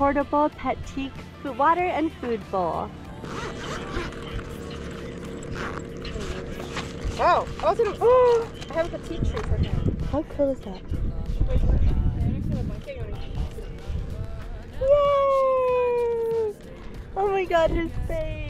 portable Pet-Teek food, water and food bowl. Oh, oh, I have a petite treat for him. How cool is that? Yay! Yay! Oh my god, his face!